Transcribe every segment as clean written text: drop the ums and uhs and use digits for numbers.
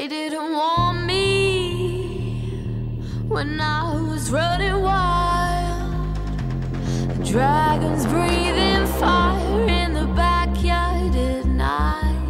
They didn't want me when I was running wild. The dragons breathing fire in the backyard at night.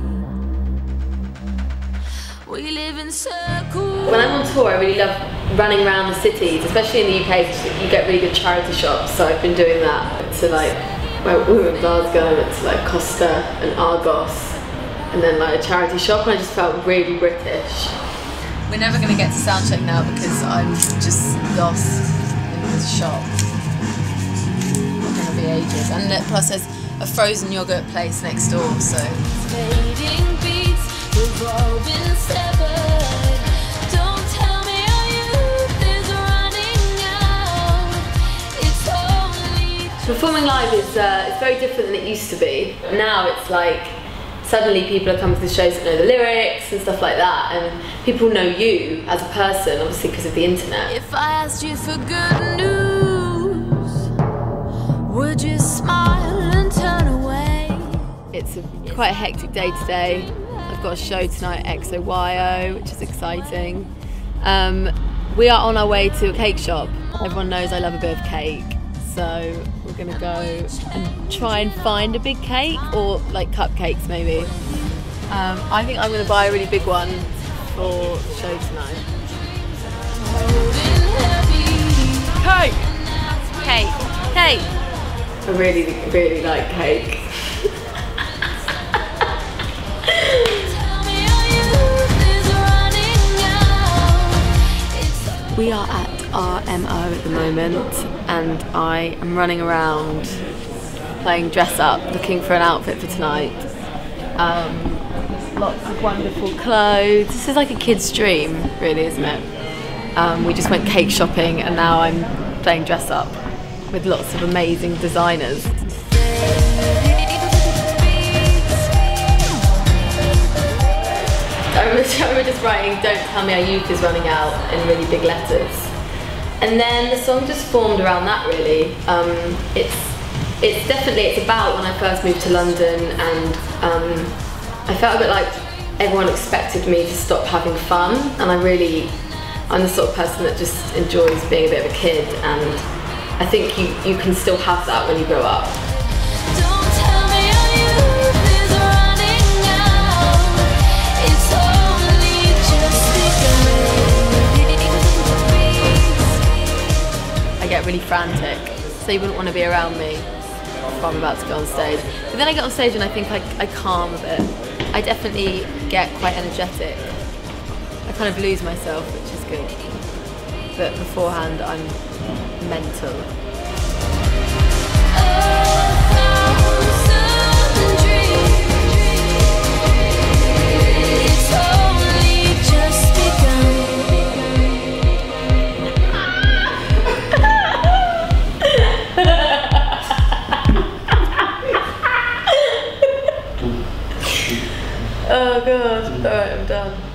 We live in circles. When I'm on tour, I really love running around the cities, especially in the UK. You get really good charity shops, so I've been doing that to like, where we were in Glasgow, I went to like Costa and Argos, and then like a charity shop, and I just felt really British. We're never going to get to soundcheck now because I'm just lost in this shop. It's going to be ages. And plus there's a frozen yogurt place next door, so. Fading beats, we've all been severed. Don't tell me our youth is running out. It's only Performing live is it's very different than it used to be. Now it's like, suddenly people are coming to the shows that know the lyrics and stuff like that, and people know you as a person, obviously because of the internet. if I asked you for good news, would you smile and turn away? It's quite a hectic day today. I've got a show tonight, XOYO, which is exciting. We are on our way to a cake shop. Everyone knows I love a bit of cake, so we're gonna go and try and find a big cake, or like cupcakes maybe. I think I'm gonna buy a really big one for the show tonight. Holding heavy. Cake! Cake! Cake! I really, really like cake. Tell me our youth is running out. We are at RMO at the moment, and I am running around playing dress up, looking for an outfit for tonight. Lots of wonderful clothes. This is like a kid's dream, really, isn't it? We just went cake shopping, and now I'm playing dress up with lots of amazing designers. I remember just writing "Don't tell me our youth is running out" in really big letters. And then the song just formed around that, really. It's about when I first moved to London, and I felt a bit like everyone expected me to stop having fun, and I'm the sort of person that just enjoys being a bit of a kid, and I think you can still have that when you grow up. Don't tell me our youth is running out. It's only just begun. I get really frantic, so you wouldn't want to be around me if I'm about to go on stage. But then I get on stage and I think I calm a bit. I definitely get quite energetic. I kind of lose myself, which is good. But beforehand, I'm mental. It's only just begun. Oh god, alright, I'm done.